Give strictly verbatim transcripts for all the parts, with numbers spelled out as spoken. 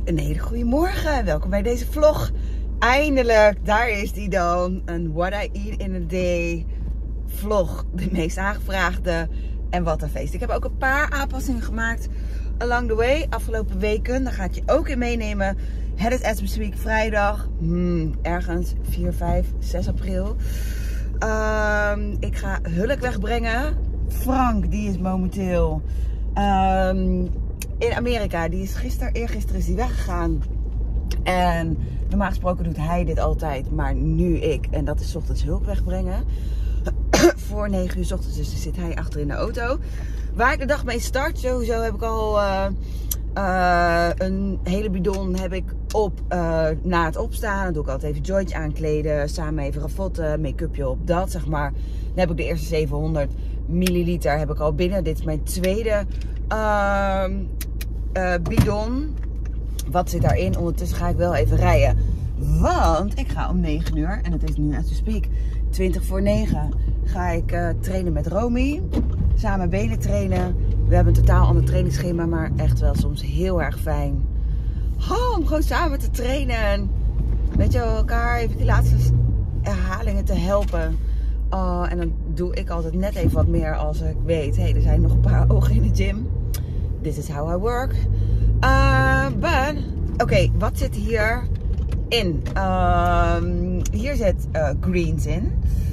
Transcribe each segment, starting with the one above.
een hele goede morgen. Welkom bij deze vlog. Eindelijk, daar is die dan. Een What I Eat in a Day vlog. De meest aangevraagde. En wat een feest. Ik heb ook een paar aanpassingen gemaakt along the way. Afgelopen weken. Daar ga ik je ook in meenemen. Het is as we speak vrijdag. Hmm, ergens vier, vijf, zes april. Um, ik ga Hulk wegbrengen. Frank, die is momenteel um, in Amerika. Die is gisteren, eergisteren is die weggegaan. En normaal gesproken doet hij dit altijd, maar nu ik. En dat is 's ochtends Hulk wegbrengen. Voor negen uur 's ochtends, dus zit hij achter in de auto. Waar ik de dag mee start, sowieso heb ik al uh, uh, een hele bidon heb ik op uh, na het opstaan. Dan doe ik altijd even jointje aankleden, samen even ravotten, make-upje op, dat zeg maar. Dan heb ik de eerste zevenhonderd milliliter heb ik al binnen. Dit is mijn tweede uh, uh, bidon. Wat zit daarin? Ondertussen ga ik wel even rijden. Want ik ga om negen uur, en het is nu as we speak, twintig voor negen, ga ik uh, trainen met Romy. Samen benen trainen. We hebben een totaal ander trainingsschema, maar echt wel soms heel erg fijn. Oh, om gewoon samen te trainen. Weet je, elkaar even die laatste herhalingen te helpen. Oh, en dan doe ik altijd net even wat meer als ik weet, hé, hey, er zijn nog een paar ogen in de gym. This is how I work. Uh, but, oké, okay, wat zit hier in? Uh, hier zit uh, greens in.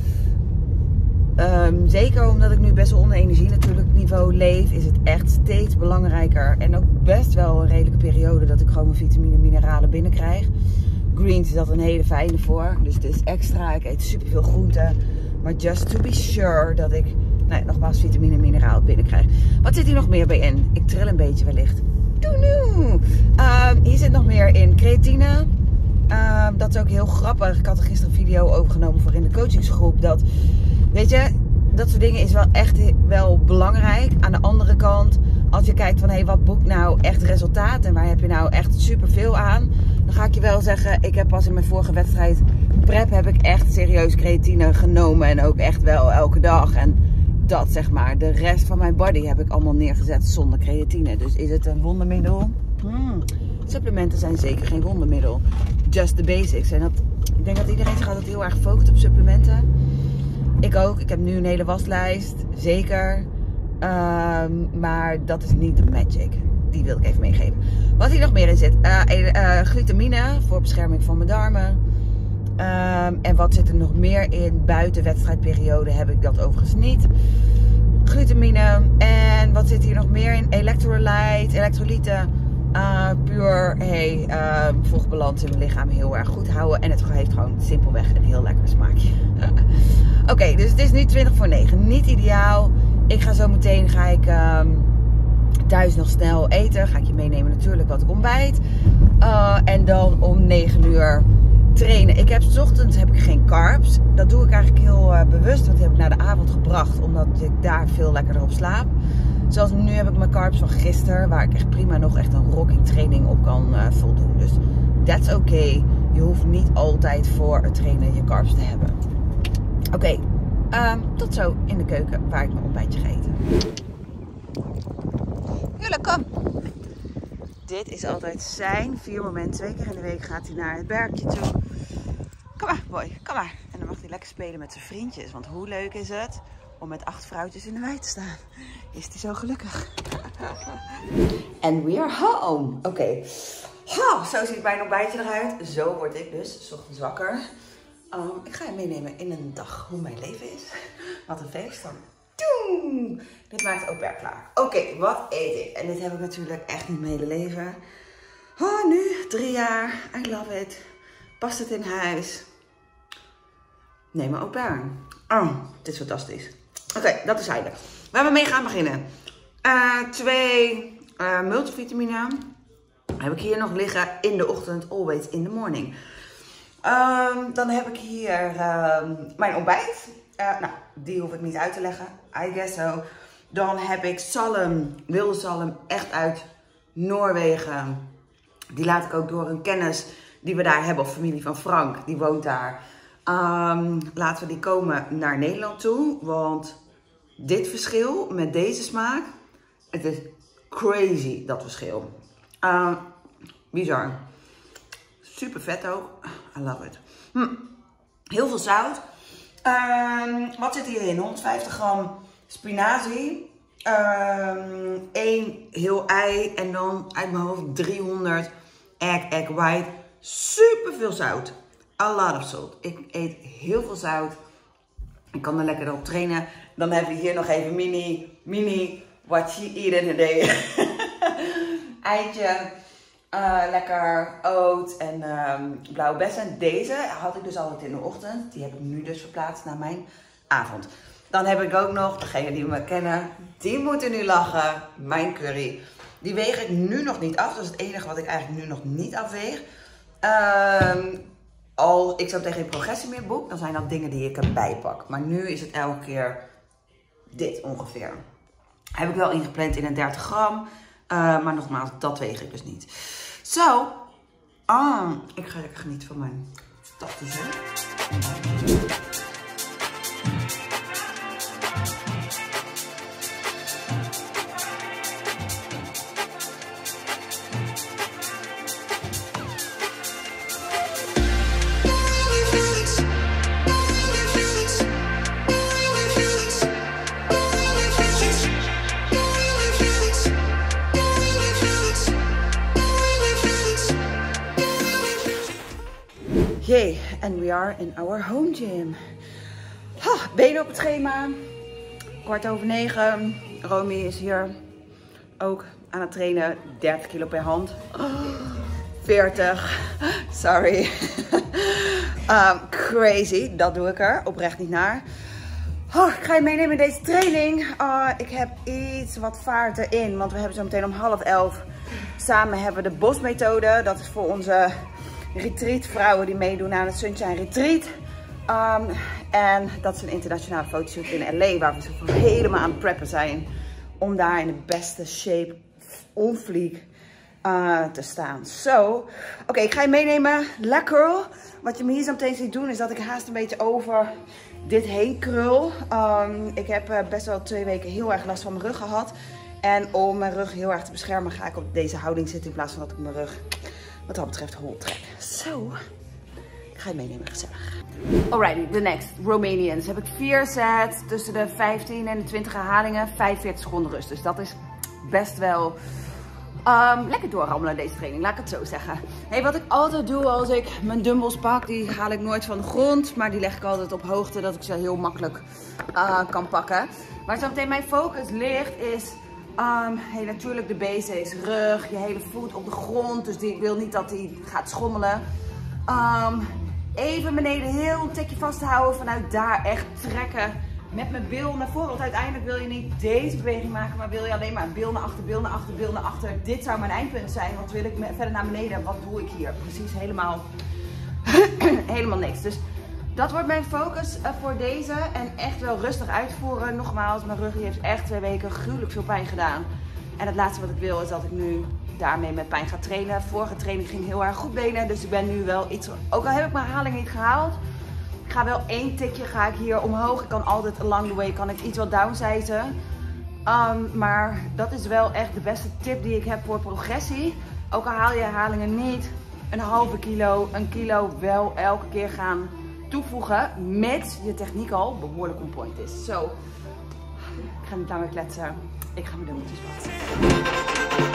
Um, zeker omdat ik nu best wel onder energie natuurlijk niveau leef, is het echt steeds belangrijker. En ook best wel een redelijke periode dat ik gewoon mijn vitamine en mineralen binnenkrijg. Greens is dat een hele fijne voor. Dus het is extra. Ik eet super veel groenten. Maar just to be sure dat ik, nou ja, nogmaals, vitamine en mineraal binnenkrijg. Wat zit hier nog meer bij in? Ik trill een beetje wellicht. Doe um, hier zit nog meer in creatine. Um, dat is ook heel grappig. Ik had er gisteren een video over genomen voor in de coachingsgroep. Dat, weet je, dat soort dingen is wel echt wel belangrijk. Aan de andere kant, als je kijkt van, hé, hey, wat boekt nou echt resultaat en waar heb je nou echt superveel aan? Dan ga ik je wel zeggen, ik heb pas in mijn vorige wedstrijd prep heb ik echt serieus creatine genomen. En ook echt wel elke dag. En dat zeg maar, de rest van mijn body heb ik allemaal neergezet zonder creatine. Dus is het een wondermiddel? Hmm. Supplementen zijn zeker geen wondermiddel. Just the basics. En dat, ik denk dat iedereen zich altijd heel erg focust op supplementen. Ik ook. Ik heb nu een hele waslijst. Zeker. Um, maar dat is niet de magic. Die wil ik even meegeven. Wat hier nog meer in zit. Uh, uh, glutamine voor bescherming van mijn darmen. Um, en wat zit er nog meer in? Buiten wedstrijdperiode heb ik dat overigens niet. Glutamine. En wat zit hier nog meer in? Electrolyte, elektrolyten. Uh, puur, hey, uh, vochtbalans in mijn lichaam heel erg goed houden. En het heeft gewoon simpelweg een heel lekker smaakje. Oké, okay, dus het is nu twintig voor negen. Niet ideaal. Ik ga zo meteen, ga ik um, thuis nog snel eten. Ga ik je meenemen natuurlijk wat ik ontbijt. Uh, en dan om negen uur trainen. Ik heb 's ochtends heb ik geen carbs. Dat doe ik eigenlijk heel uh, bewust. Want die heb ik naar de avond gebracht. Omdat ik daar veel lekkerder op slaap. Zoals nu heb ik mijn carbs van gisteren. Waar ik echt prima nog echt een rocking training op kan uh, voldoen. Dus that's oké. Okay. Je hoeft niet altijd voor het trainen je carbs te hebben. Oké. Okay. Um, tot zo in de keuken waar ik mijn ontbijtje ga eten. Jule, kom. Dit is altijd zijn vier moment. Twee keer in de week gaat hij naar het berkje toe. Kom maar, boy. Kom maar. En dan mag hij lekker spelen met zijn vriendjes. Want hoe leuk is het om met acht vrouwtjes in de wei te staan? Is hij zo gelukkig. And we are home. Oké. Okay. Oh, zo ziet mijn ontbijtje eruit. Zo word ik dus 's ochtends wakker. Um, ik ga je meenemen in een dag hoe mijn leven is. Wat een feest dan. Doem! Dit maakt ook weer klaar. Oké, okay, wat eet ik? En dit heb ik natuurlijk echt niet mijn hele leven. Oh, nu drie jaar. I love it. Past het in huis? Nee, maar au pair. Oh, dit is fantastisch. Oké, okay, dat is eigenlijk. Waar we mee gaan beginnen. Uh, twee uh, multivitamine. Heb ik hier nog liggen in de ochtend. Always in the morning. Um, dan heb ik hier uh, mijn ontbijt. Uh, nou, die hoef ik niet uit te leggen. I guess so. Dan heb ik zalm, wilde zalm, echt uit Noorwegen. Die laat ik ook door een kennis die we daar hebben, of familie van Frank. Die woont daar. Um, laten we die komen naar Nederland toe. Want dit verschil met deze smaak, het is crazy, dat verschil. Uh, Bizar. Super vet ook. I love it. Hm. Heel veel zout. Um, wat zit hierin? honderdvijftig gram spinazie. Um, één heel ei. En dan uit mijn hoofd driehonderd egg, egg white. Super veel zout. A lot of salt. Ik eet heel veel zout. Ik kan er lekker op trainen. Dan hebben we hier nog even mini, mini, what you eat in a day. Eitje. Uh, lekker oat en um, blauwe bessen. Deze had ik dus altijd in de ochtend. Die heb ik nu dus verplaatst naar mijn avond. Dan heb ik ook nog, degene die me kennen, die moeten nu lachen. Mijn curry. Die weeg ik nu nog niet af. Dat is het enige wat ik eigenlijk nu nog niet afweeg. Um, als ik zo tegen geen progressie meer boek, dan zijn dat dingen die ik erbij pak. Maar nu is het elke keer dit ongeveer. Heb ik wel ingepland in een dertig gram. Uh, maar nogmaals, dat weeg ik dus niet. Zo, so, oh, ik ga lekker genieten van mijn fantastische. Yay, and we are in our home gym. Ha, benen op het schema. Kwart over negen. Romy is hier ook aan het trainen. dertig kilo per hand. veertig. Sorry. um, crazy. Dat doe ik er oprecht niet naar. Oh, ik ga je meenemen in deze training. Uh, ik heb iets wat vaart erin. Want we hebben zo meteen om half elf. Samen hebben we de bosmethode. Dat is voor onze retreat vrouwen die meedoen aan het Sunshine Retreat. Um, en dat is een internationale fotoshoot in L A waar we zo helemaal aan het preppen zijn. Om daar in de beste shape on fleek uh, te staan. Zo, so, oké, okay, ik ga je meenemen. Lekker. Wat je me hier zo meteen ziet doen is dat ik haast een beetje over dit heen krul. Um, ik heb uh, best wel twee weken heel erg last van mijn rug gehad. En om mijn rug heel erg te beschermen ga ik op deze houding zitten in plaats van dat ik mijn rug wat dat betreft hol trek. Zo, so, ik ga je meenemen, gezellig. Alrighty, the next, Romanians. Heb ik vier sets tussen de vijftien en de twintig herhalingen, vijfenveertig seconden rust. Dus dat is best wel um, lekker doorrammelen deze training, laat ik het zo zeggen. Hey, wat ik altijd doe als ik mijn dumbbells pak, die haal ik nooit van de grond. Maar die leg ik altijd op hoogte, dat ik ze heel makkelijk uh, kan pakken. Waar zo meteen mijn focus ligt is Um, hey, natuurlijk de basics, rug, je hele voet op de grond, dus die, ik wil niet dat die gaat schommelen. Um, even beneden heel een tikje vasthouden, vanuit daar echt trekken met mijn bil naar voren. Want uiteindelijk wil je niet deze beweging maken, maar wil je alleen maar bil naar achter, bil naar achter, bil naar achter. Dit zou mijn eindpunt zijn, want wil ik verder naar beneden, wat doe ik hier? Precies helemaal, helemaal niks. Dus dat wordt mijn focus uh, voor deze. En echt wel rustig uitvoeren. Nogmaals, mijn rug heeft echt twee weken gruwelijk veel pijn gedaan. En het laatste wat ik wil is dat ik nu daarmee met pijn ga trainen. Vorige training ging heel erg goed benen. Dus ik ben nu wel iets... Ook al heb ik mijn herhaling niet gehaald. Ik ga wel één tikje ga ik hier omhoog. Ik kan altijd along the way kan ik iets wat downsizen. Um, maar dat is wel echt de beste tip die ik heb voor progressie. Ook al haal je herhalingen niet. Een halve kilo, een kilo wel elke keer gaan toevoegen, mits je techniek al behoorlijk on point is. Zo, so, ik ga niet langer kletsen. Ik ga mijn dumbbeltjes pakken.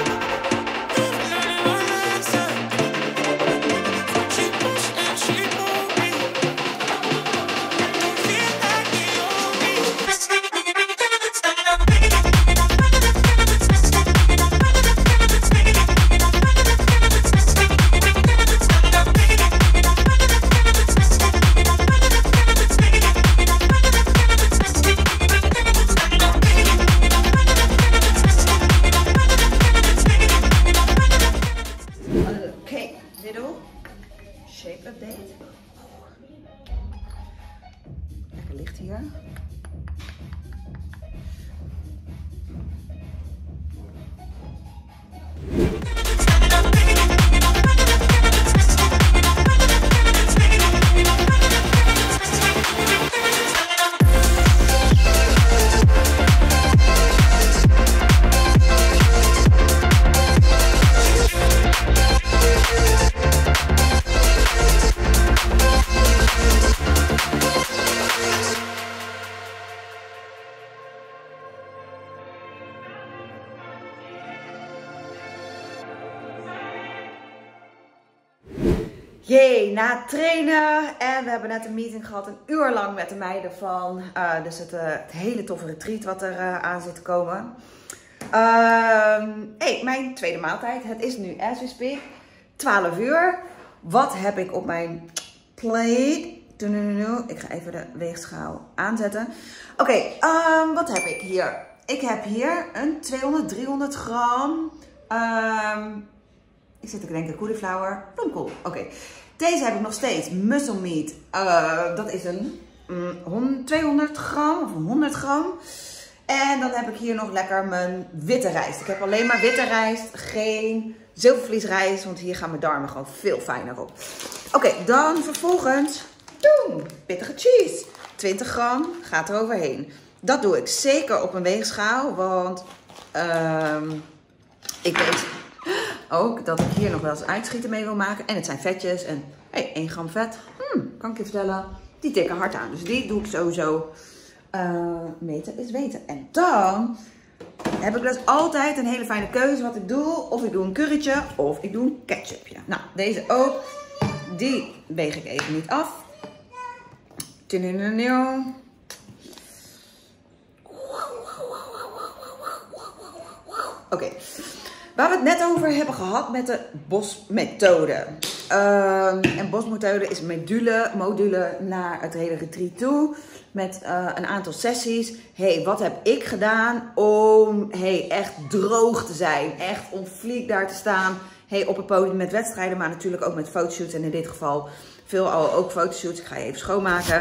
Jee, na het trainen en we hebben net een meeting gehad, een uur lang met de meiden van uh, dus het, uh, het hele toffe retreat wat er uh, aan zit te komen. Uh, hey, mijn tweede maaltijd. Het is nu, as we speak, twaalf uur. Wat heb ik op mijn plate? Ik ga even de weegschaal aanzetten. Oké, okay, um, wat heb ik hier? Ik heb hier een tweehonderd, driehonderd gram. Um, ik zit te denken, cauliflower, bloemkool. Oké, okay. Deze heb ik nog steeds. Muscle meat. Uh, dat is een um, tweehonderd gram of honderd gram. En dan heb ik hier nog lekker mijn witte rijst. Ik heb alleen maar witte rijst, geen zilvervliesrijst, want hier gaan mijn darmen gewoon veel fijner op. Oké, okay, dan vervolgens, doen, pittige cheese. twintig gram gaat er overheen. Dat doe ik zeker op een weegschaal, want um, ik weet ook dat ik hier nog wel eens uitschieten mee wil maken. En het zijn vetjes en hey, één gram vet, hmm, kan ik je vertellen, die tikken hard aan. Dus die doe ik sowieso. Uh, meten is weten. En dan heb ik dus altijd een hele fijne keuze wat ik doe. Of ik doe een currytje of ik doe een ketchupje. Nou, deze ook. Die weeg ik even niet af. Oké. Okay. Waar we het net over hebben gehad met de bosmethode. Uh, en bosmethode is module, module naar het hele retreat toe. Met uh, een aantal sessies. Hey, wat heb ik gedaan om hey, echt droog te zijn? Echt on fleek daar te staan. Hey, op het podium met wedstrijden, maar natuurlijk ook met fotoshoots. En in dit geval veel al ook fotoshoots. Ik ga je even schoonmaken.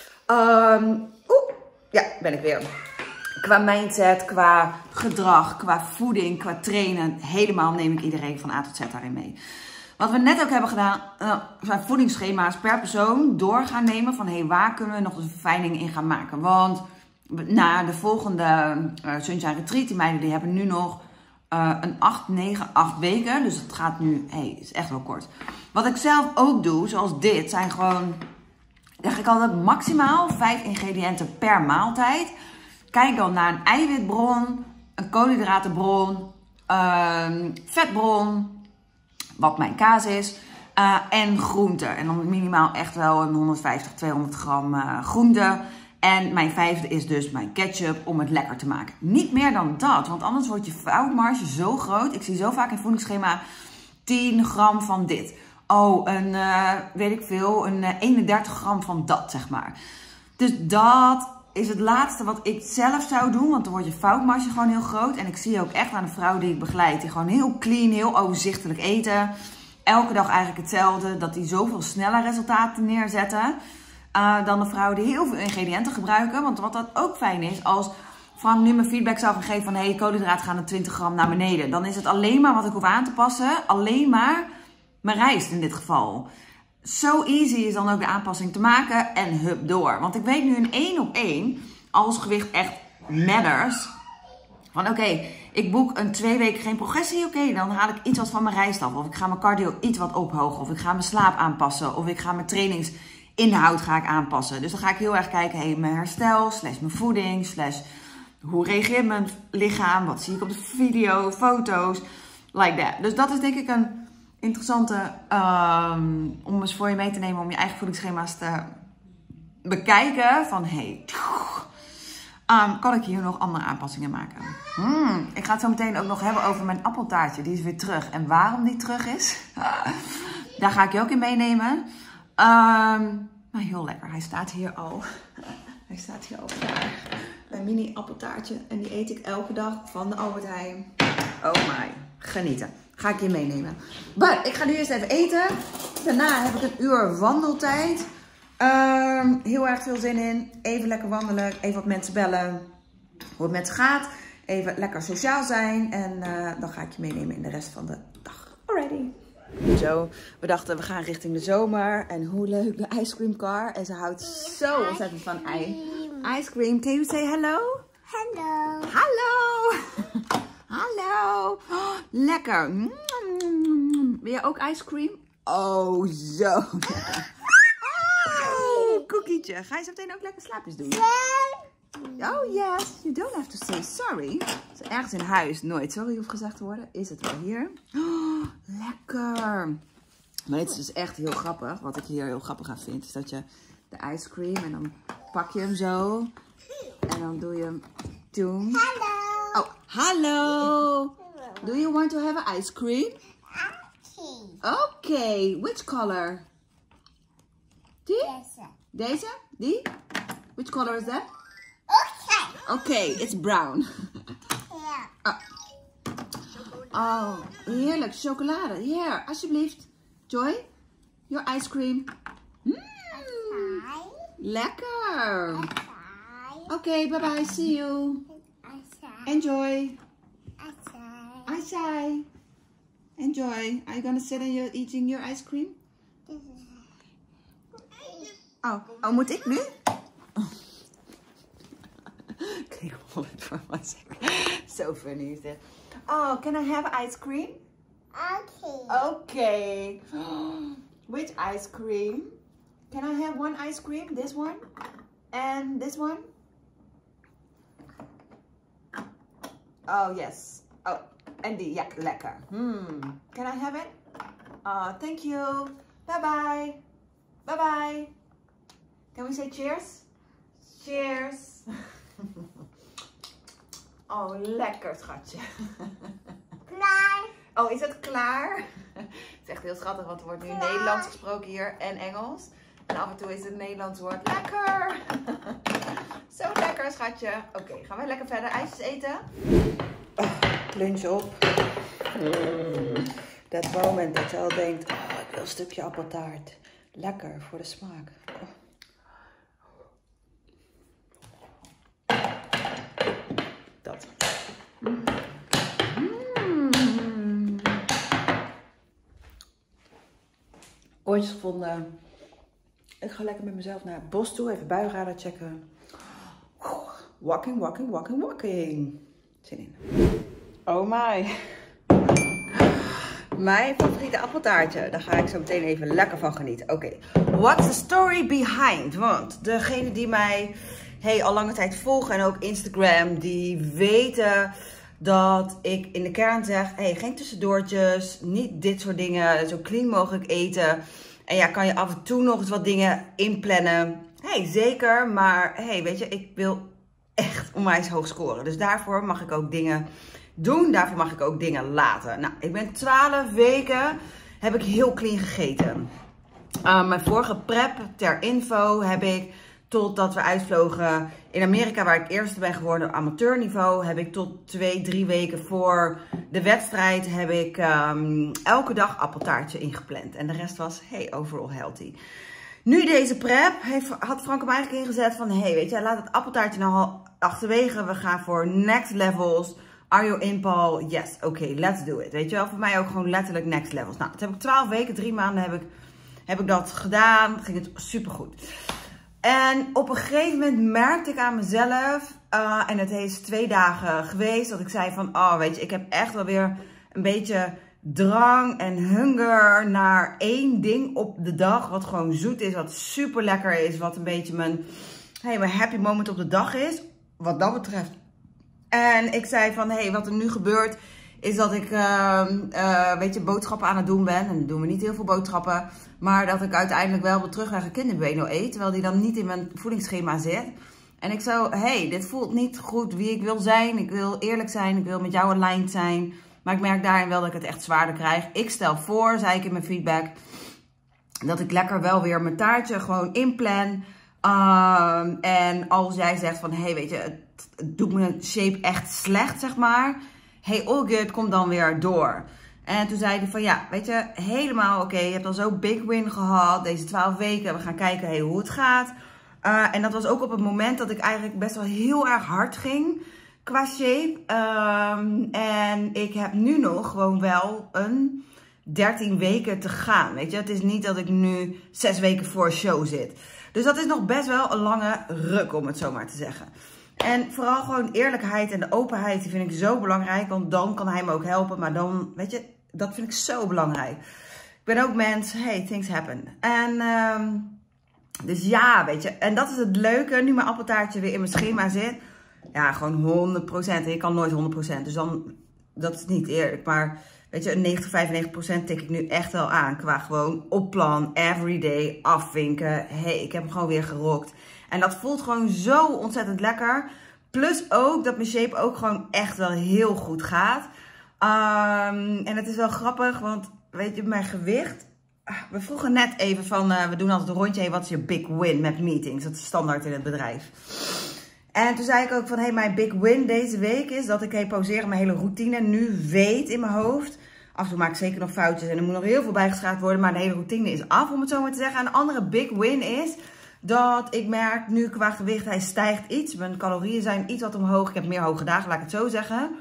Um, Oeh, ja, ben ik weer. Qua mindset, qua gedrag, qua voeding, qua trainen. Helemaal neem ik iedereen van A tot Z daarin mee. Wat we net ook hebben gedaan, uh, zijn voedingsschema's per persoon door gaan nemen van hey, waar kunnen we nog een verfijning in gaan maken. Want na de volgende uh, Sunshine Retreat, die meiden die hebben nu nog uh, een acht, negen, acht weken. Dus het gaat nu, hey, is echt wel kort. Wat ik zelf ook doe, zoals dit, zijn gewoon, zeg ik altijd maximaal vijf ingrediënten per maaltijd. Kijk dan naar een eiwitbron, een koolhydratenbron, een vetbron, wat mijn kaas is, uh, en groente. En dan minimaal echt wel een honderdvijftig, tweehonderd gram uh, groente. En mijn vijfde is dus mijn ketchup om het lekker te maken. Niet meer dan dat, want anders wordt je foutmarge zo groot. Ik zie zo vaak in voedingsschema tien gram van dit. Oh, een, uh, weet ik veel, een uh, eenendertig gram van dat, zeg maar. Dus dat is het laatste wat ik zelf zou doen, want dan wordt je foutmarge gewoon heel groot. En ik zie ook echt aan de vrouw die ik begeleid, die gewoon heel clean, heel overzichtelijk eten. Elke dag eigenlijk hetzelfde, dat die zoveel sneller resultaten neerzetten uh, dan de vrouwen die heel veel ingrediënten gebruiken. Want wat dat ook fijn is, als Frank nu mijn feedback zou gaan geven van hé, hey, koolhydraten gaan er twintig gram naar beneden. Dan is het alleen maar wat ik hoef aan te passen, alleen maar mijn rijst in dit geval. Zo easy is dan ook de aanpassing te maken en hup door. Want ik weet nu in één op één, als gewicht echt matters, van oké, okay, ik boek een twee weken geen progressie, oké, okay, dan haal ik iets wat van mijn rijst af. Of ik ga mijn cardio iets wat ophogen. Of ik ga mijn slaap aanpassen. Of ik ga mijn trainingsinhoud ga ik aanpassen. Dus dan ga ik heel erg kijken, hey, mijn herstel, slash mijn voeding, slash hoe reageert mijn lichaam, wat zie ik op de video, foto's, like that. Dus dat is denk ik een interessante um, om eens voor je mee te nemen, om je eigen voedingsschema's te bekijken. Van hey, um, kan ik hier nog andere aanpassingen maken? Mm, ik ga het zo meteen ook nog hebben over mijn appeltaartje. Die is weer terug. En waarom die terug is, daar ga ik je ook in meenemen. Um, maar heel lekker. Hij staat hier al. Hij staat hier al klaar. Mijn mini appeltaartje. En die eet ik elke dag van de Albert Heijn. Oh my. Genieten. Ga ik je meenemen. Maar ik ga nu eerst even eten. Daarna heb ik een uur wandeltijd. Um, heel erg veel zin in. Even lekker wandelen. Even wat mensen bellen. Hoe het met ze gaat. Even lekker sociaal zijn. En uh, dan ga ik je meenemen in de rest van de dag. Alrighty. Zo, we dachten we gaan richting de zomer. En hoe leuk de ice cream car. En ze houdt zo ontzettend van ice cream. Can you say hello? Hallo. Hallo. Hallo. Oh, lekker. Mm. Wil je ook ice cream? Oh, zo. Oh, koekietje. Ga je zo meteen ook lekker slaapjes doen? Oh, yes. You don't have to say sorry. Als ergens in huis nooit sorry hoeft gezegd te worden, is het wel hier. Oh, lekker. Maar dit is dus echt heel grappig. Wat ik hier heel grappig aan vind, is dat je de ice cream en dan pak je hem zo. En dan doe je hem doen. Hallo. Oh, hallo. Do you want to have an ice cream? Oké. Okay. Which color? Die? Deze. Deze? Die? Which color is that? Oké. Okay, it's brown. Ja. Oh. Oh, heerlijk. Chocolade. Hier, alsjeblieft. Joy, your ice cream. Mm. Lekker. Oké, okay, bye bye. See you. Enjoy. Asai. Enjoy. Are you gonna sit and you're eating your ice cream? Oh, oh moet ik nu? Oh. Kijk, wat voor was so funny is that. Oh, can I have ice cream? Okay. Okay. Which ice cream? Can I have one ice cream? This one? And this one? Oh, yes. Oh, and die. Ja, lekker. Hmm. Can I have it? Oh, thank you. Bye-bye. Bye-bye. Can we say cheers? Cheers. Oh, lekker schatje. Klaar. Oh, is het klaar? Het is echt heel schattig, want er wordt nu klaar. Nederlands gesproken hier en Engels. En af en toe is het Nederlands woord lekker. Zo lekker, schatje. Oké, okay, gaan we lekker verder ijsjes eten? Oh, lunch op. Mm. Dat moment dat je al denkt, oh, ik wil een stukje appeltaart. Lekker voor de smaak. Oh. Dat. Mm. Mm. Ooitjes gevonden. Ik ga lekker met mezelf naar het bos toe. Even buienradar checken. Walking, walking, walking, walking. Zin in. Oh my. Mijn favoriete appeltaartje. Daar ga ik zo meteen even lekker van genieten. Oké. Okay. What's the story behind? Want degene die mij hey, al lange tijd volgen en ook Instagram, die weten dat ik in de kern zeg, hey, geen tussendoortjes, niet dit soort dingen, zo clean mogelijk eten. En ja, kan je af en toe nog eens wat dingen inplannen? Hey, zeker, maar hey, weet je, ik wil echt onwijs hoog scoren. Dus daarvoor mag ik ook dingen doen, daarvoor mag ik ook dingen laten. Nou, ik ben twaalf weken, heb ik heel clean gegeten. Uh, mijn vorige prep, ter info, heb ik totdat we uitvlogen in Amerika, waar ik eerste ben geworden op amateurniveau, heb ik tot twee, drie weken voor de wedstrijd heb ik um, elke dag appeltaartje ingepland. En de rest was, hey, overall healthy. Nu deze prep heeft, had Frank hem eigenlijk ingezet van, hey, weet je, laat het appeltaartje nou achterwege. We gaan voor next levels. Are you in, Paul? Yes, oké, okay, let's do it. Weet je wel, voor mij ook gewoon letterlijk next levels. Nou, dat heb ik twaalf weken, drie maanden heb ik, heb ik dat gedaan. Ging het supergoed. En op een gegeven moment merkte ik aan mezelf, uh, en het is twee dagen geweest, dat ik zei van, oh weet je, ik heb echt wel weer een beetje drang en hunger naar één ding op de dag, wat gewoon zoet is, wat super lekker is, wat een beetje mijn, hey, mijn happy moment op de dag is, wat dat betreft. En ik zei van, hey, wat er nu gebeurt, is dat ik, uh, uh, weet je, boodschappen aan het doen ben. En dan doen we niet heel veel boodschappen. Maar dat ik uiteindelijk wel op terugweg een kinderbueno eet. Terwijl die dan niet in mijn voedingsschema zit. En ik zo, hey, dit voelt niet goed wie ik wil zijn. Ik wil eerlijk zijn. Ik wil met jou aligned zijn. Maar ik merk daarin wel dat ik het echt zwaarder krijg. Ik stel voor, zei ik in mijn feedback, dat ik lekker wel weer mijn taartje gewoon inplan. Um, en als jij zegt van, hey, weet je, het, het doet mijn shape echt slecht, zeg maar. Hey, all good, kom dan weer door. En toen zei hij van, ja, weet je, helemaal oké. Okay, je hebt al zo big win gehad, deze twaalf weken. We gaan kijken hey, hoe het gaat. Uh, en dat was ook op het moment dat ik eigenlijk best wel heel erg hard ging qua shape. Um, en ik heb nu nog gewoon wel een dertien weken te gaan, weet je. Het is niet dat ik nu zes weken voor show zit. Dus dat is nog best wel een lange ruk, om het zo maar te zeggen. En vooral gewoon eerlijkheid en de openheid, die vind ik zo belangrijk. Want dan kan hij me ook helpen. Maar dan, weet je, dat vind ik zo belangrijk. Ik ben ook mens, hey, things happen. En, um, dus ja, weet je. En dat is het leuke, nu mijn appeltaartje weer in mijn schema zit. Ja, gewoon honderd procent. En je kan nooit honderd procent. Dus dan, dat is niet eerlijk. Maar weet je, een negentig, vijfennegentig procent tik ik nu echt wel aan. Qua gewoon op plan, everyday, afvinken. Hé, hey, ik heb hem gewoon weer gerokt. En dat voelt gewoon zo ontzettend lekker. Plus ook dat mijn shape ook gewoon echt wel heel goed gaat. Um, en het is wel grappig, want weet je, mijn gewicht... We vroegen net even van, uh, we doen altijd een rondje, hey, wat is je big win met meetings? Dat is standaard in het bedrijf. En toen zei ik ook van, hey, mijn big win deze week is dat ik hey, pauzeren mijn hele routine nu weet in mijn hoofd. Af en toe maak ik zeker nog foutjes en er moet nog heel veel bijgeschaafd worden, maar de hele routine is af, om het zo maar te zeggen. En een andere big win is dat ik merk nu qua gewicht, hij stijgt iets. Mijn calorieën zijn iets wat omhoog, ik heb meer hoge dagen, laat ik het zo zeggen.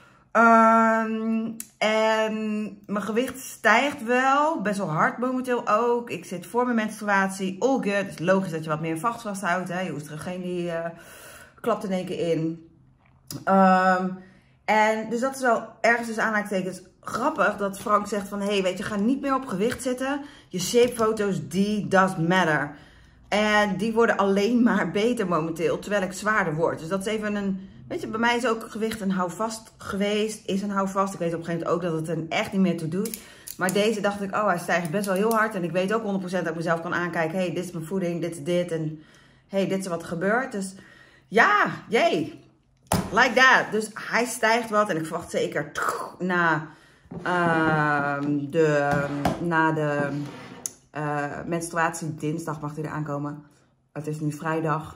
Um, en mijn gewicht stijgt wel, best wel hard momenteel ook. Ik zit voor mijn menstruatie, all good. Het is logisch dat je wat meer vacht vasthoudt. Hè? Je oestrogeen die uh, klapt in één keer in. Um, en dus dat is wel ergens dus aanhalingstekens grappig dat Frank zegt van... Hé, hey, weet je, ga niet meer op gewicht zitten. Je shapefoto's, die does matter. En die worden alleen maar beter momenteel, terwijl ik zwaarder word. Dus dat is even een... Weet je, bij mij is ook gewicht een houvast geweest. Is een houvast. Ik weet op een gegeven moment ook dat het er echt niet meer toe doet. Maar deze dacht ik, oh, hij stijgt best wel heel hard. En ik weet ook honderd procent dat ik mezelf kan aankijken. Hé, hey, dit is mijn voeding, dit is dit. En hé, hey, dit is wat er gebeurt. Dus ja, jee. Like that. Dus hij stijgt wat. En ik verwacht zeker na, uh, de, na de uh, menstruatie dinsdag mag hij er aankomen. Het is nu vrijdag.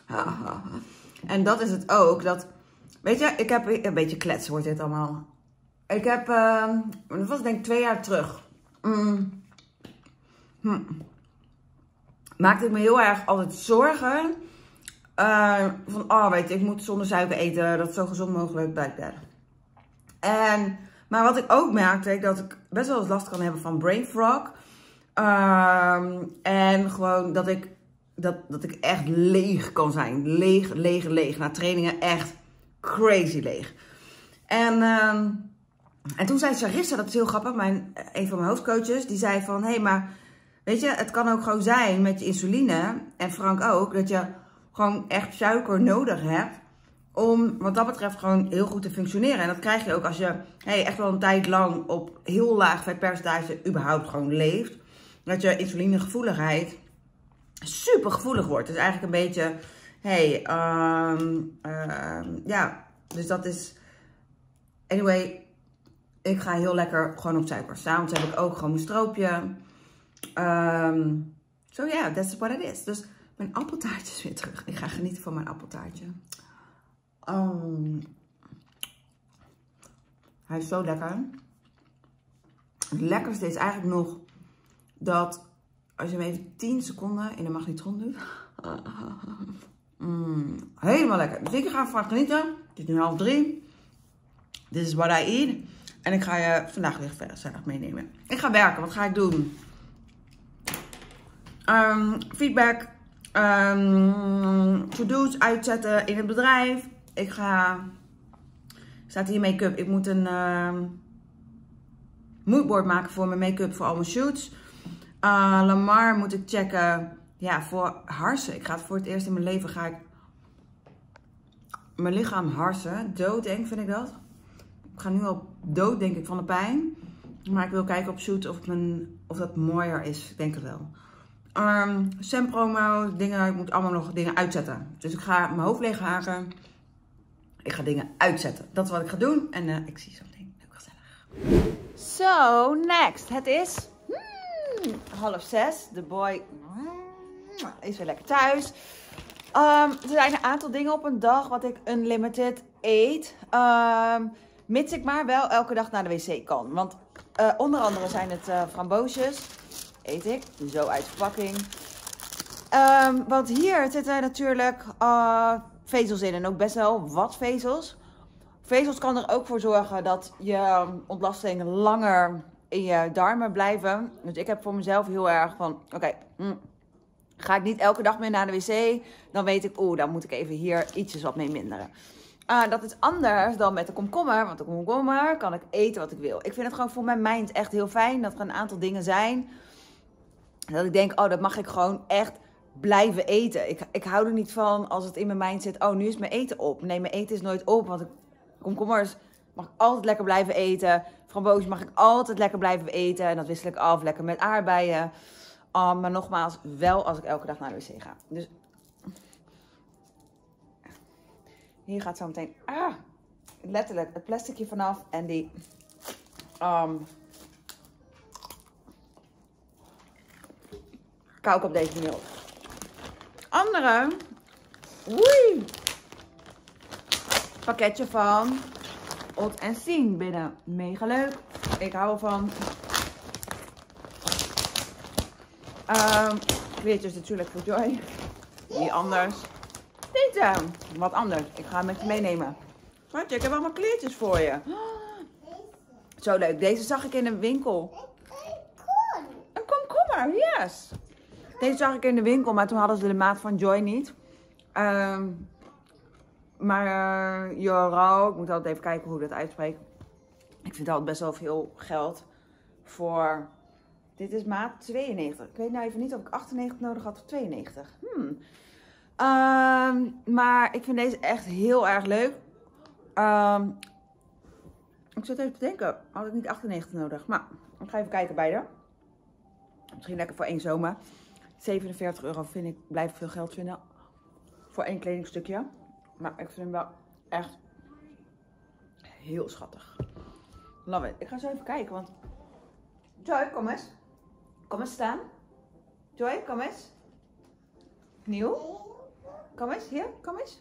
En dat is het ook. Dat, weet je, ik heb een beetje kletsen wordt dit allemaal. Ik heb, uh, dat was denk ik twee jaar terug. Mm. Hm. Maakte ik me heel erg altijd zorgen. Uh, van, oh weet je, ik moet zonder suiker eten. Dat is zo gezond mogelijk. Blijkbaar. En, maar wat ik ook merkte, dat ik best wel eens last kan hebben van brain fog. Uh, en gewoon dat ik, dat, dat ik echt leeg kan zijn. Leeg, leeg, leeg. Na trainingen echt crazy leeg. En... Uh, En toen zei Sarissa, dat is heel grappig, mijn, een van mijn hoofdcoaches, die zei van, hé, hey, maar weet je, het kan ook gewoon zijn met je insuline, en Frank ook, dat je gewoon echt suiker nodig hebt om wat dat betreft gewoon heel goed te functioneren. En dat krijg je ook als je hey, echt wel een tijd lang op heel laag vetpercentage überhaupt gewoon leeft. Dat je insulinegevoeligheid super gevoelig wordt. Dus eigenlijk een beetje, hé, hey, um, um, ja, dus dat is, anyway... Ik ga heel lekker gewoon op suiker. S'avonds heb ik ook gewoon mijn stroopje. Um, so yeah, that's what it is. Dus mijn appeltaartje is weer terug. Ik ga genieten van mijn appeltaartje. Um, hij is zo lekker. Het lekkerste is eigenlijk nog dat als je hem even tien seconden in de magnetron doet. Mm, helemaal lekker. Dus ik ga ervan genieten. Het is nu half drie. This is what I eat. En ik ga je vandaag weer verder gezellig meenemen. Ik ga werken. Wat ga ik doen? Um, feedback. Um, to-do's uitzetten in het bedrijf. Ik ga... Staat hier make-up. Ik moet een um, moodboard maken voor mijn make-up voor al mijn shoots. Uh, Lamar moet ik checken. Ja, voor harsen. Ik ga het voor het eerst in mijn leven ga ik mijn lichaam harsen. Doodeng vind ik dat. Ik ga nu al dood, denk ik, van de pijn. Maar ik wil kijken op shoot of, mijn, of dat mooier is. Ik denk het wel. Um, Sempromo, dingen. Ik moet allemaal nog dingen uitzetten. Dus ik ga mijn hoofd leeghaken. Ik ga dingen uitzetten. Dat is wat ik ga doen. En uh, ik zie je zo meteen. Leuk gezellig. So, next. Het is hmm, half zes. De boy hmm, is weer lekker thuis. Um, er zijn een aantal dingen op een dag wat ik unlimited eet. Um, Mits ik maar wel elke dag naar de wc kan. Want uh, onder andere zijn het uh, framboosjes. Eet ik. Zo uit verpakking. Um, want hier zitten natuurlijk uh, vezels in. En ook best wel wat vezels. Vezels kan er ook voor zorgen dat je ontlasting langer in je darmen blijven. Dus ik heb voor mezelf heel erg van... Oké, okay, mm, ga ik niet elke dag meer naar de wc. Dan weet ik, oeh, dan moet ik even hier ietsjes wat mee minderen. Uh, dat is anders dan met de komkommer. Want de komkommer kan ik eten wat ik wil. Ik vind het gewoon voor mijn mind echt heel fijn. Dat er een aantal dingen zijn. Dat ik denk, oh, dat mag ik gewoon echt blijven eten. Ik, ik hou er niet van als het in mijn mind zit. Oh, nu is mijn eten op. Nee, mijn eten is nooit op. Want ik, komkommers mag ik altijd lekker blijven eten. Frambozen mag ik altijd lekker blijven eten. En dat wissel ik af lekker met aardbeien. Um, maar nogmaals, wel als ik elke dag naar de wc ga. Dus hier gaat zo meteen ah, letterlijk het plasticje vanaf. En die um, kou ik op deze manier op. Andere oei, pakketje van Ot en Sien binnen. Mega leuk. Ik hou ervan. Um, kleertjes natuurlijk voor Joy. Niet anders. Deze. Wat anders. Ik ga hem met je meenemen. Schatje, ik heb allemaal kleertjes voor je. Zo leuk. Deze zag ik in een winkel. Een komkommer, yes. Deze zag ik in de winkel, maar toen hadden ze de maat van Joy niet. Um, maar uh, Joro, ik moet altijd even kijken hoe ik dat uitspreek. Ik vind altijd best wel veel geld voor... Dit is maat tweeënnegentig. Ik weet nou even niet of ik achtennegentig nodig had of tweeënnegentig. Hmm. Um, maar ik vind deze echt heel erg leuk. Um, ik zit even te denken, had ik niet achtennegentig nodig? Maar ik ga even kijken bij de. Misschien lekker voor één zomer. zevenenveertig euro vind ik, blijf ik veel geld vinden. Voor één kledingstukje. Maar ik vind hem wel echt heel schattig. Love it. Ik ga zo even kijken, want... Joy, kom eens. Kom eens staan. Joy, kom eens. Nieuw. Kom eens, hier, kom eens.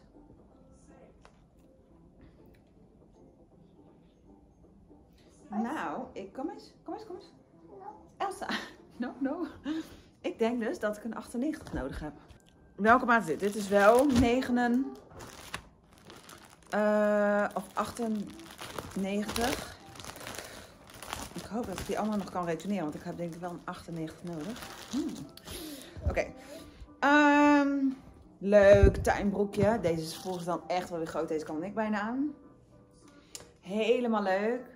Nou, ik kom eens. Kom eens, kom eens. Elsa. No, no. Ik denk dus dat ik een achtennegentig nodig heb. Welke maat is dit? Dit is wel negen uh, of achtennegentig. Ik hoop dat ik die allemaal nog kan retourneren, want ik heb denk ik wel een achtennegentig nodig. Hmm. Oké. Okay. Um, leuk tuinbroekje. Deze is volgens dan echt wel weer groot. Deze kan ik bijna aan. Helemaal leuk.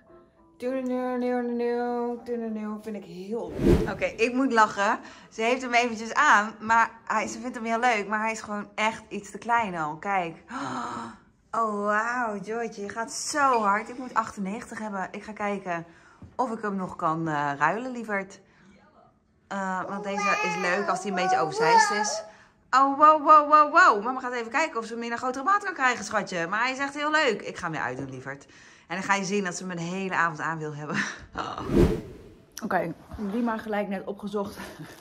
Vind ik heel leuk. Oké, okay, ik moet lachen. Ze heeft hem eventjes aan, maar hij, ze vindt hem heel leuk. Maar hij is gewoon echt iets te klein al. Kijk. Oh, wauw, Joytje. Je gaat zo hard. Ik moet achtennegentig hebben. Ik ga kijken of ik hem nog kan uh, ruilen, lieverd. Uh, want deze is leuk als hij een beetje oversized is. Oh, wow, wow, wow, wow. Mama gaat even kijken of ze hem in een grotere maat kan krijgen, schatje. Maar hij is echt heel leuk. Ik ga hem weer uitdoen, lieverd. En dan ga je zien dat ze hem de hele avond aan wil hebben. Oh. Oké, okay, die maar gelijk net opgezocht.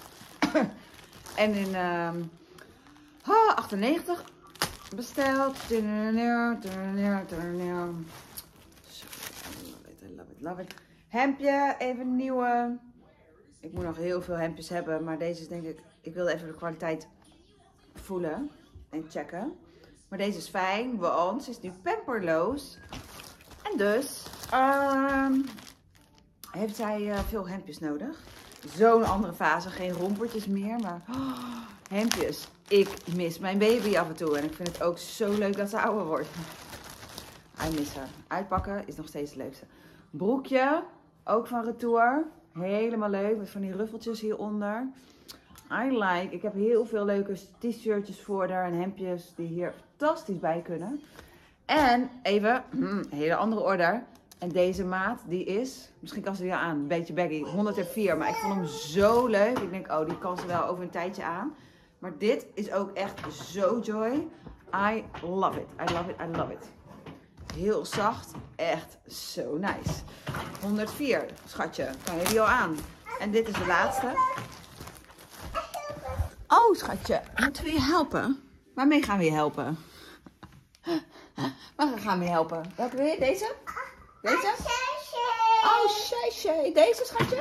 En in uh, oh, achtennegentig besteld. Zo, I love it, love it, love it. Hemdje, even nieuwe. Ik moet nog heel veel hemdjes hebben, maar deze is denk ik... Ik wilde even de kwaliteit voelen en checken. Maar deze is fijn, want ze is nu pamperloos. En dus um, heeft zij uh, veel hemdjes nodig. Zo'n andere fase, geen rompertjes meer, maar oh, hemdjes. Ik mis mijn baby af en toe en ik vind het ook zo leuk dat ze ouder wordt. I miss haar. Uitpakken is nog steeds het leukste. Broekje, ook van Retour. Helemaal leuk, met van die ruffeltjes hieronder. I like. Ik heb heel veel leuke t-shirtjes voor haar en hemdjes die hier fantastisch bij kunnen. En even, een hele andere order. En deze maat, die is, misschien kan ze die aan, een beetje baggy, honderdvier. Maar ik vond hem zo leuk. Ik denk, oh, die kan ze wel over een tijdje aan. Maar dit is ook echt zo Joy. I love it. I love it. I love it. Heel zacht. Echt zo nice. honderdvier, schatje. Kan je die al aan? En dit is de laatste. Oh, schatje. Moeten we je helpen? Waarmee gaan we je helpen? Waar gaan we je helpen? Welke wil je? Deze? Deze? Oh, Shay. Deze, schatje?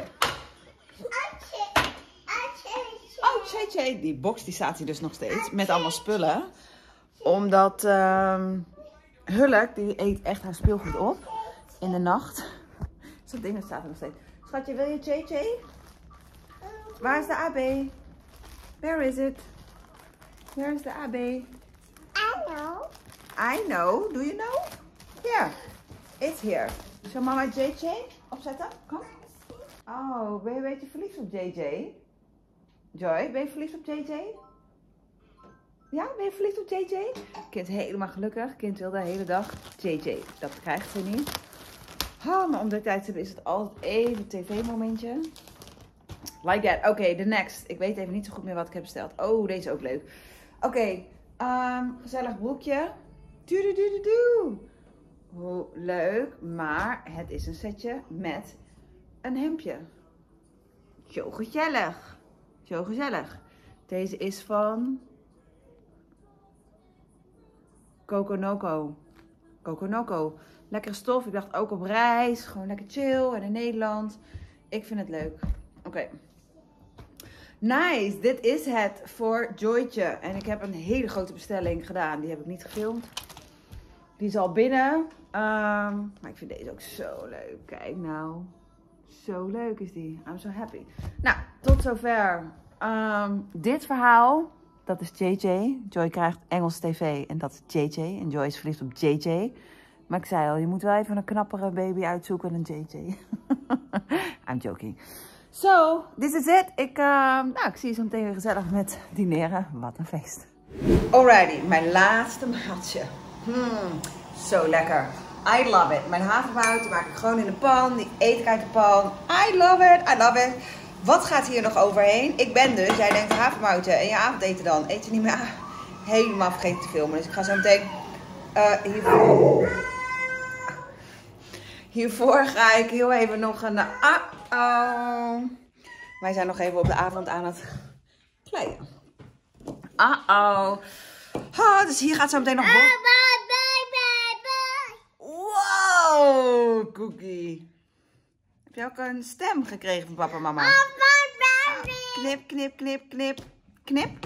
Oh, Shay. Die box die staat hier dus nog steeds. Met allemaal spullen. Omdat um, Hulk, die eet echt haar speelgoed op. In de nacht. Zo'n ding staat er nog steeds. Schatje, wil je J J? Waar is de A B? Where is it? Where is the A B? I know. I know. Do you know? Here. It's here. Zal mama J J opzetten? Kom. Oh, ben je een beetje verliefd op J J? Joy, ben je verliefd op J J? Ja, ben je verliefd op J J? Kind helemaal gelukkig. Kind wil de hele dag J J. Dat krijgt ze niet. Oh, maar om dit tijdstip is het altijd even tv-momentje. Like that. Oké, okay, the next. Ik weet even niet zo goed meer wat ik heb besteld. Oh, deze is ook leuk. Oké, okay, um, gezellig broekje. Doe-doe-doe-doe-doe. Hoe leuk, maar het is een setje met een hemdje. Zo gezellig. Zo gezellig. Deze is van Coconoco. Coconoco. Lekkere stof. Ik dacht ook op reis. Gewoon lekker chill. En in Nederland. Ik vind het leuk. Oké. Okay. Nice. Dit is het voor Joytje. En ik heb een hele grote bestelling gedaan. Die heb ik niet gefilmd. Die is al binnen. Um, maar ik vind deze ook zo leuk. Kijk nou. Zo leuk is die. I'm so happy. Nou, tot zover. Um, dit verhaal. Dat is J J. Joy krijgt Engels tv. En dat is J J. En Joy is verliefd op J J. Maar ik zei al, je moet wel even een knappere baby uitzoeken dan J J. I'm joking. So, this is it. Ik, uh, nou, ik zie je zo meteen weer gezellig met dineren. Wat een feest. Alrighty, mijn laatste maaltje. Hmm, zo lekker. I love it. Mijn havermout maak ik gewoon in de pan. Die eet ik uit de pan. I love it. I love it. Wat gaat hier nog overheen? Ik ben dus, jij denkt havermouten en je avondeten dan. Eet je niet meer helemaal vergeten te filmen. Dus ik ga zo meteen uh, hiervoor... Hiervoor ga ik heel even nog een... Uh-oh. Wij zijn nog even op de avond aan het kleien. Uh-oh. Oh, dus hier gaat zo meteen nog... Wow, Cookie. Heb je ook een stem gekregen van papa en mama? Knip, knip, knip, knip, knip.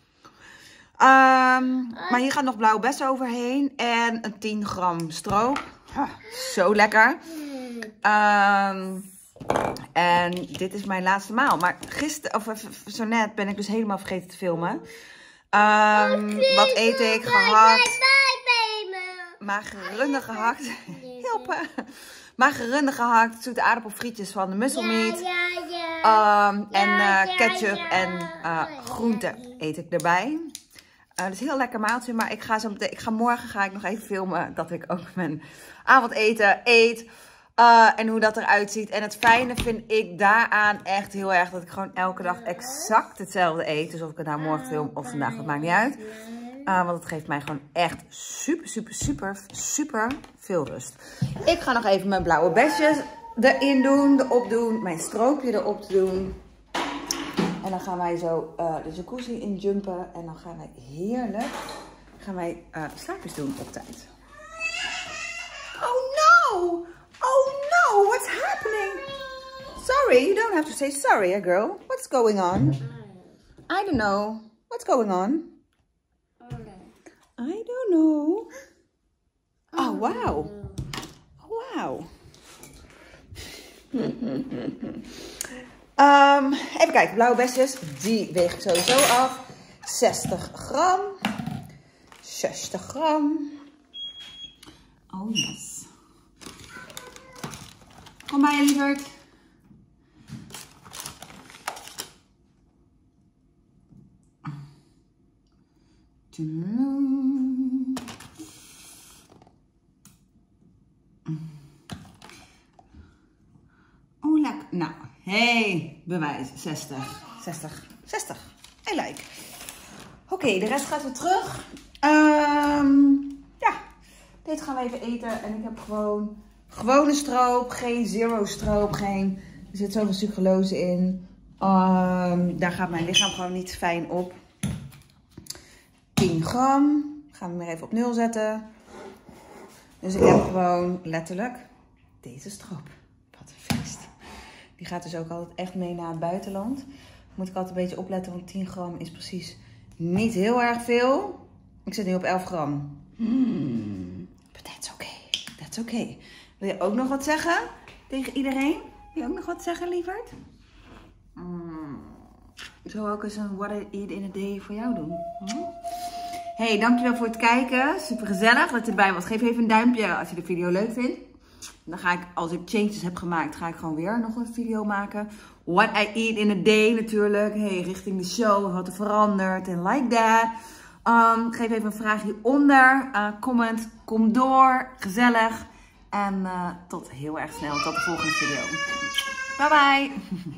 Um, maar hier gaat nog blauwe bessen overheen en een tien gram stroop. Oh, zo lekker. Um, en dit is mijn laatste maal. Maar gisteren, of zo net, ben ik dus helemaal vergeten te filmen. Um, wat eet ik? Gehakt. Magerunde gehakt. Helpen. Magerunde gehakt. Zoete aardappelfrietjes van de musselmeat. Um, en uh, ketchup en uh, groenten eet ik erbij. Uh, dat is een heel lekker maaltje, maar ik ga, zo meteen, ik ga morgen ga ik nog even filmen dat ik ook mijn avondeten eet. Uh, en hoe dat eruit ziet. En het fijne vind ik daaraan echt heel erg dat ik gewoon elke dag exact hetzelfde eet. Dus of ik het nou morgen film of vandaag, dat maakt niet uit. Uh, want het geeft mij gewoon echt super, super, super, super veel rust. Ik ga nog even mijn blauwe besjes erin doen, erop doen. Mijn stroopje erop doen. En dan gaan wij zo uh, de jacuzzi in jumpen. En dan gaan wij heerlijk gaan wij, uh, slaapjes doen op tijd. Oh no! Oh no! What's happening? Sorry, you don't have to say sorry, eh, girl. What's going on? I don't know. What's going on? I don't know. Oh, wow. Wow. Um, even kijken, blauwe besjes. Die weeg ik sowieso af. zestig gram. zestig gram. Oh yes. Kom bij je, lieverd. Oh, lekker. Nou, hey, bewijs. zestig. zestig. zestig. I like. Oké, okay, de rest gaat weer terug. Um, ja, dit gaan we even eten. En ik heb gewoon gewone stroop. Geen zero stroop. Geen, er zit zoveel sucralose in. Um, daar gaat mijn lichaam gewoon niet fijn op. tien gram. Gaan we weer even op nul zetten. Dus ik heb gewoon letterlijk deze stroop. Wat een feest. Die gaat dus ook altijd echt mee naar het buitenland. Moet ik altijd een beetje opletten, want tien gram is precies niet heel erg veel. Ik zit nu op elf gram. Hmm. But that's okay. That's okay. Wil je ook nog wat zeggen tegen iedereen? Wil je ook nog wat zeggen, lieverd? Hmm. Zo ook eens een what I eat in a day voor jou doen. Hm? Hey, dankjewel voor het kijken. Super gezellig dat je erbij was. Geef even een duimpje als je de video leuk vindt. Dan ga ik, als ik changes heb gemaakt, ga ik gewoon weer nog een video maken. What I eat in a day natuurlijk. Hey, richting de show, wat er verandert en like that. Um, geef even een vraag hieronder. Uh, comment, kom door. Gezellig. En uh, tot heel erg snel. Tot de volgende video. Bye bye!